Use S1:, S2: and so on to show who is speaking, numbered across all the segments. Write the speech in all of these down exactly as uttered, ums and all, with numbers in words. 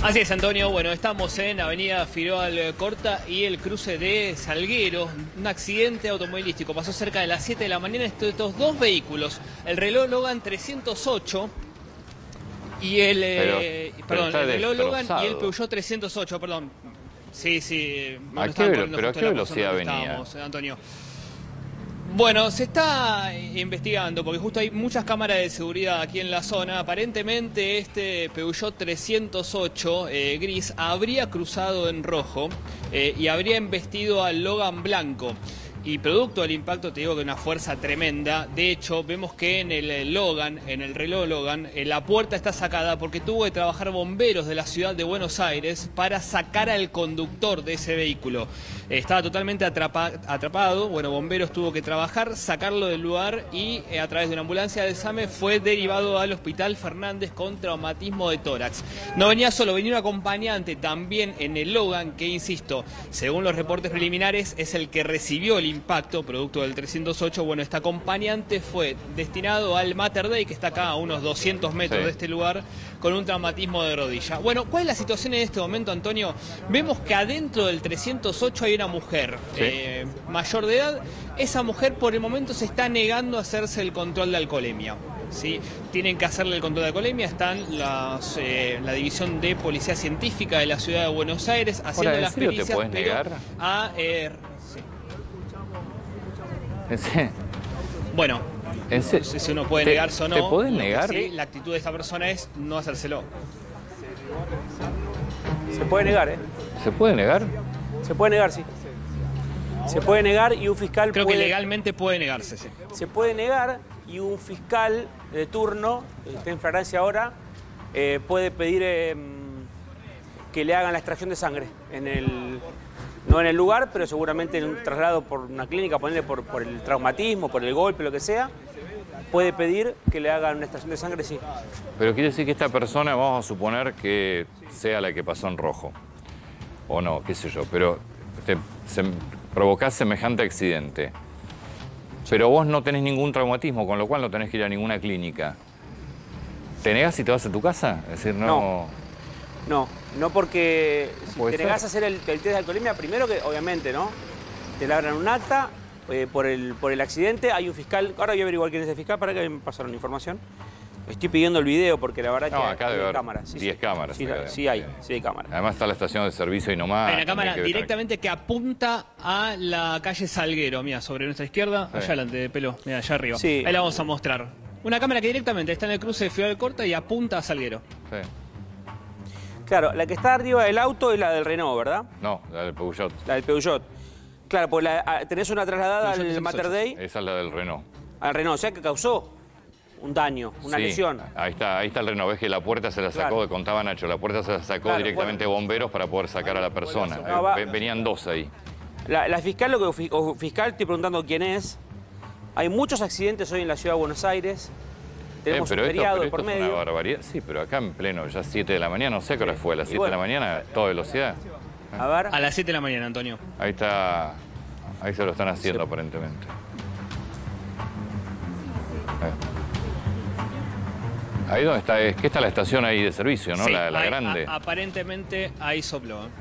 S1: Así es, Antonio. Bueno, estamos en Avenida Figueroa Alcorta y el cruce de Salguero. Un accidente automovilístico pasó cerca de las siete de la mañana. Estos dos vehículos, el reloj Logan trescientos ocho y el...
S2: Pero,
S1: eh,
S2: pero
S1: perdón, el reloj Logan y el
S2: destrozado.
S1: Peugeot trescientos ocho, perdón. Sí, sí. me
S2: ¿A
S1: lo
S2: qué
S1: estaban
S2: velo-
S1: poniendo
S2: pero a
S1: justo
S2: qué
S1: en la zona
S2: velocidad
S1: donde
S2: venía?
S1: estábamos, Antonio. Bueno, se está investigando porque justo hay muchas cámaras de seguridad aquí en la zona. Aparentemente este Peugeot trescientos ocho eh, gris habría cruzado en rojo eh, y habría embestido al Logan blanco. Y producto del impacto, te digo que una fuerza tremenda. De hecho, vemos que en el Logan, en el reloj Logan, eh, la puerta está sacada porque tuvo que trabajar bomberos de la ciudad de Buenos Aires para sacar al conductor de ese vehículo. Eh, estaba totalmente atrapa, atrapado. Bueno, bomberos tuvo que trabajar, sacarlo del lugar y eh, a través de una ambulancia de SAME fue derivado al Hospital Fernández con traumatismo de tórax. No venía solo, venía un acompañante también en el Logan que, insisto, según los reportes preliminares, es el que recibió el impacto, producto del trescientos ocho. Bueno, este acompañante fue destinado al Mater Dei, que está acá a unos doscientos metros
S2: Sí.
S1: de este lugar, con un traumatismo de rodilla. Bueno, ¿cuál es la situación en este momento, Antonio? Vemos que adentro del trescientos ocho hay una mujer
S2: Sí.
S1: eh, mayor de edad. Esa mujer por el momento se está negando a hacerse el control de alcoholemia. ¿Sí? Tienen que hacerle el control de alcoholemia. Están las, eh, la división de policía científica de la ciudad de Buenos Aires haciendo
S2: Ahora, ¿en
S1: las
S2: serio te
S1: pericias,
S2: podés
S1: pero
S2: negar?
S1: a, eh, sí.
S2: ¿En serio?
S1: Bueno,
S2: ¿En
S1: no
S2: serio?
S1: sé si uno puede
S2: ¿Te-
S1: negarse o no.
S2: ¿Te podés
S1: Lo que
S2: negar?
S1: sí, la actitud de esta persona es no hacérselo.
S3: Se puede negar, ¿eh?
S2: ¿Se puede negar?
S3: Se puede negar, sí. Se puede negar y un fiscal
S1: Creo
S3: puede...
S1: que legalmente puede negarse, sí.
S3: Se puede negar y un fiscal de turno, que está en flagrancia ahora, eh, puede pedir eh, que le hagan la extracción de sangre en el... No en el lugar, pero seguramente en un traslado por una clínica, ponerle por, por el traumatismo, por el golpe, lo que sea, puede pedir que le hagan una extracción de sangre, sí.
S2: Pero quiere decir que esta persona, vamos a suponer que sea la que pasó en rojo. O no, qué sé yo, pero te, se, provocás semejante accidente. Pero vos no tenés ningún traumatismo, con lo cual no tenés que ir a ninguna clínica. ¿Te negás y te vas a tu casa? Es decir, no...
S3: No. No, no porque si
S2: Puede
S3: te negás
S2: ser.
S3: a hacer el, el test de alcoholemia, primero que obviamente, ¿no? Te labran un acta eh, por, el, por el accidente, hay un fiscal, ahora voy a averiguar quién es el fiscal para que me pasaron la información. Estoy pidiendo el video porque la verdad
S2: No,
S3: que
S2: acá debe
S3: hay
S2: haber
S3: cámaras. Sí,
S2: diez
S3: sí.
S2: cámaras
S3: Sí,
S2: acá
S3: la-
S2: debe-
S3: sí hay,
S2: sí.
S3: sí hay cámaras.
S2: Además está la estación de servicio y nomás.
S1: Hay una cámara
S2: que-
S1: directamente que apunta a la calle Salguero, mira, sobre nuestra izquierda,
S2: Sí.
S1: allá adelante de pelo, mira, allá arriba.
S3: Sí.
S1: Ahí la vamos a mostrar. Una cámara que directamente está en el cruce de Figueroa Alcorta y apunta a Salguero.
S2: Sí.
S3: Claro, la que está arriba del auto es la del Renault, ¿verdad?
S2: No, la del Peugeot.
S3: La del Peugeot. Claro, pues la- a- tenés una trasladada
S1: Peugeot
S3: al
S1: trescientos
S3: Mater
S1: ocho.
S3: Dei,
S2: Esa es la del Renault.
S3: al Renault, o sea que causó un daño, una
S2: Sí,
S3: lesión.
S2: Ahí está, ahí está el Renault. Ves que la puerta se la sacó,
S3: Claro.
S2: de contaba Nacho, la puerta se la sacó
S3: Claro,
S2: directamente bomberos para poder sacar a la persona.
S3: No, va-
S2: Eh, Venían dos ahí.
S3: La, la fiscal, lo que o fiscal, estoy preguntando quién es. Hay muchos accidentes hoy en la ciudad de Buenos Aires. Tenemos
S2: Eh, pero
S3: un
S2: esto,
S3: feriado
S2: pero
S3: de
S2: esto
S3: por
S2: es una
S3: medio.
S2: barbaridad. Sí, pero acá en pleno, ya siete de la mañana, no sé qué hora fue, a las
S3: Y
S2: siete
S3: bueno.
S2: de la mañana, toda velocidad.
S3: A ver.
S1: A las siete de la mañana, Antonio.
S2: Ahí está, ahí se lo están haciendo
S3: Sí.
S2: aparentemente. Eh. Ahí donde está, es que está la estación ahí de servicio, ¿no?
S1: Sí,
S2: la la
S1: hay-
S2: grande.
S1: a- aparentemente ahí sopló. ¿eh?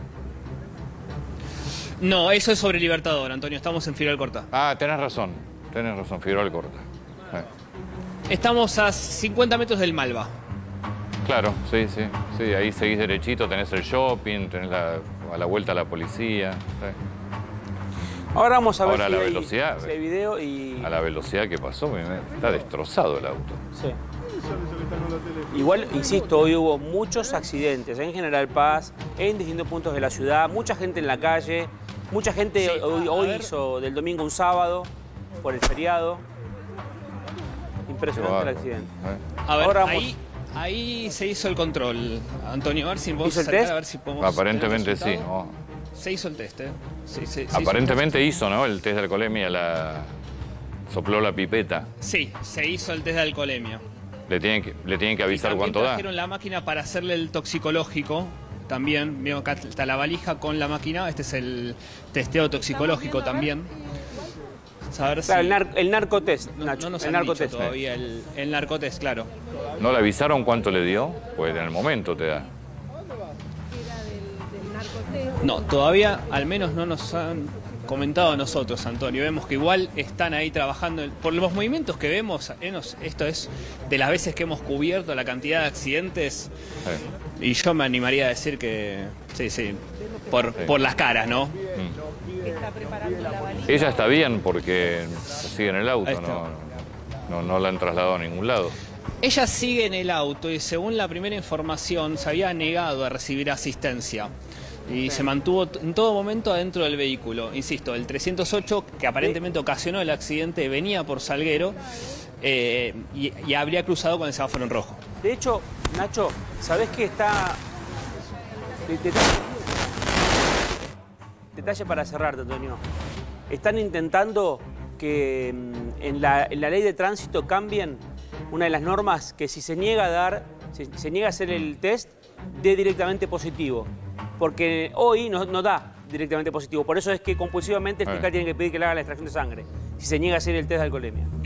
S1: No, eso es sobre Libertador, Antonio. Estamos en Figueroa Alcorta.
S2: Ah, tenés razón, tenés razón, Figueroa Alcorta. Eh.
S1: Estamos a cincuenta metros del Malva.
S2: Claro, sí, sí, sí, ahí seguís derechito, tenés el shopping, tenés la, a la vuelta la policía. Sí.
S3: Ahora vamos a ver
S2: Ahora
S3: si,
S2: la
S3: hay,
S2: velocidad.
S3: si hay video y...
S2: A la velocidad que pasó, me- me- está destrozado el auto.
S3: Sí. Igual, insisto, hoy hubo muchos accidentes en General Paz, en distintos puntos de la ciudad, mucha gente en la calle, mucha gente
S1: Sí,
S3: hoy,
S1: a
S3: hoy
S1: ver.
S3: hizo del domingo un sábado por el feriado. Impresionante el accidente.
S2: Eh.
S1: A ver,
S3: Ahora vamos-
S1: ahí, ahí se hizo el control. Antonio, a ver si vos
S3: ¿Hizo el
S1: acercás,
S3: test?
S1: a ver si podemos
S2: Aparentemente
S1: tener
S2: sí.
S1: el resultado.
S2: oh.
S1: Se hizo el test, ¿eh? Sí, sí, se hizo el
S2: Aparentemente hizo, ¿no? El test de alcoholemia, la... sopló la pipeta.
S1: test. Sí, se hizo el test de alcoholemia.
S2: Le tienen que, le tienen que
S1: Y
S2: avisar
S1: también
S2: cuánto da.
S1: trajeron la máquina para hacerle el toxicológico. También, veo acá está la valija con la máquina. Este es el testeo toxicológico también. Saber
S3: Claro,
S1: si...
S3: el, nar- el narcotest,
S1: No,
S3: Nacho,
S1: no nos
S3: el
S1: han
S3: narcotest.
S1: dicho todavía el, el narcotest, claro.
S2: ¿No le avisaron cuánto le dio? Pues en el momento te da.
S1: No, todavía al menos no nos han comentado a nosotros, Antonio. Vemos que igual están ahí trabajando. Por los movimientos que vemos, esto es de las veces que hemos cubierto la cantidad de accidentes. Sí. Y yo me animaría a decir que, sí, sí, por, sí. por las caras, ¿no? Mm.
S4: Está preparando la valija.
S2: Ella está bien porque sigue en el auto, no, no, no la han trasladado a ningún lado.
S1: Ella sigue en el auto y según la primera información se había negado a recibir asistencia. Y se mantuvo en todo momento adentro del vehículo. Insisto, el trescientos ocho, que aparentemente ocasionó el accidente, venía por Salguero eh, y, y habría cruzado con el semáforo en rojo.
S3: De hecho, Nacho, ¿sabés qué está...? Detalle, detalle para cerrarte, Antonio. Están intentando que en la, en la ley de tránsito cambien una de las normas que si se niega a dar, si se niega a hacer el test, dé directamente positivo. Porque hoy no, no da directamente positivo. Por eso es que compulsivamente el fiscal tiene que pedir que le haga la extracción de sangre si se niega a hacer el test de alcoholemia.